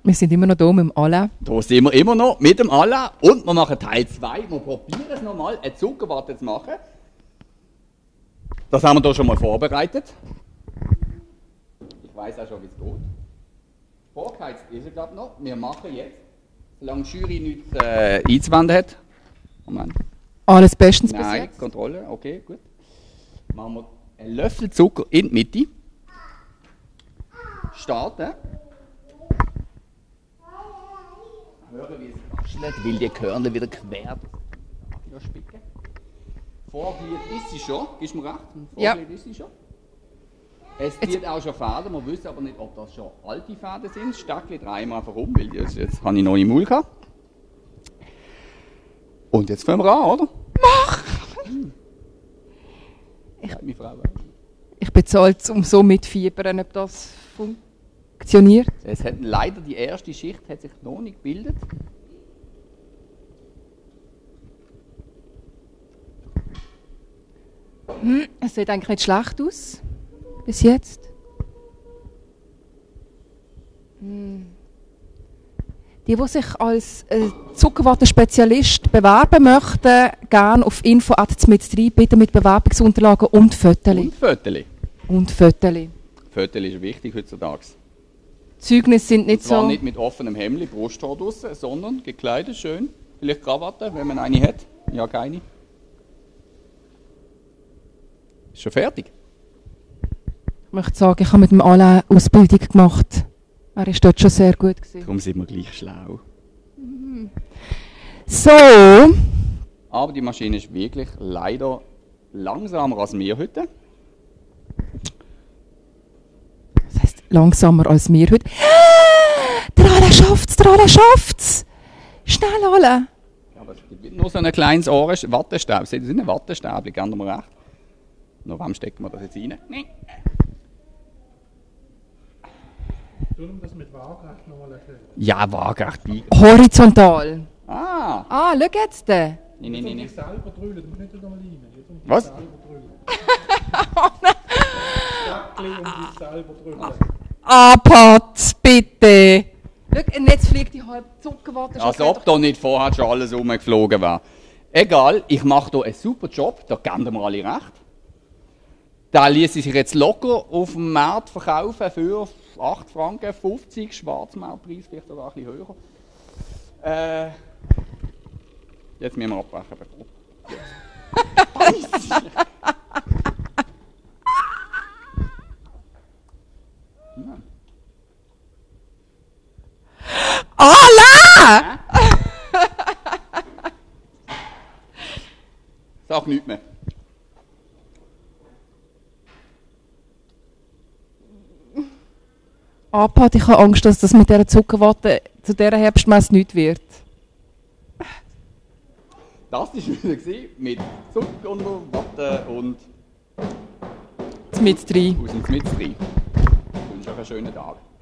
Wir sind immer noch hier mit dem Alain. Da sind wir immer noch mit dem Alain und wir machen Teil 2. Wir probieren es nochmal, eine Zuckerwatte zu machen. Das haben wir hier schon mal vorbereitet. Ich weiß auch schon, wie es geht. Vorgeheizt ist er, glaube ich, noch. Wir machen jetzt, solange die Jury nichts einzuwenden hat. Moment. Alles bestens bis Nein, jetzt. Kontrolle, okay, gut. Machen wir einen Löffel Zucker in die Mitte. Starten. Hören, wie es raschelt, weil die Körner wieder quer spicken. Vorglied ist sie schon, gibst du mir recht? Vorglied ist sie schon. Es zieht auch schon Fäden, wir wissen aber nicht, ob das schon alte Fäden sind. Das Stöckchen drehen wir einfach um, weil jetzt habe ich noch im Mund gehabt. Und jetzt fangen wir an, oder? Mach! Ich bezahle es, um so mitfiebern, ob das funktioniert. Es hat leider die erste Schicht hat sich noch nicht gebildet. Es sieht eigentlich nicht schlecht aus. Bis jetzt. Die sich als Zuckerwattenspezialist bewerben möchten, gerne auf info@zmiz3 bitte mit Bewerbungsunterlagen und Fotos. Und Föteli. Und Fotos. Föteli ist wichtig heutzutage. Zeugnisse sind nicht Und zwar so... nicht mit offenem Hemd, Brusthaar draussen, sondern gekleidet, schön. Vielleicht Krawatte, wenn man eine hat. Ja, keine. Ist schon fertig. Ich möchte sagen, ich habe mit dem Alain Ausbildung gemacht. Er war dort schon sehr gut gewesen. Darum sind wir gleich schlau. So, Aber die Maschine ist wirklich leider langsamer als wir heute. das heisst langsamer als wir heute. Der Alain schafft's, der Alain schafft's! Schnell, Alain! Ja, aber es gibt nur so ein kleines Wattestäbchen. Seht ihr, das sind Wattestäbchen, geben wir recht. Nur wem stecken wir das jetzt rein? Nein. Tun wir das mit Waagerecht nochmal erklären? Ja, waagerecht biegen. Horizontal. Ah! Ah, schau jetzt. Nein. Jetzt um dich selber drüllen, du musst nicht nochmal rein. Jetzt um dich Was? selber drüllen. Stöckchen um dich selber drüllen. Ah, Pat, bitte. Schau, und jetzt fliegt die halbe Zuckerwatte. Als ob da nicht vorher schon alles rumgeflogen wäre. Egal, ich mache hier einen super Job, da geben wir alle recht. Da ließ sich jetzt locker auf dem Markt verkaufen für 8 Franken 50, Schwarzmarktpreis vielleicht sogar ein bisschen höher. Jetzt müssen wir abbrechen. Alain! Sag nichts mehr. Ah, Pat, ich habe Angst, dass das mit dieser Zuckerwatte zu dieser Herbstmesse nichts wird. Das war wieder mit Zucker und Watte und Mit 3. aus dem Schmitz rein. Ich wünsche euch einen schönen Tag.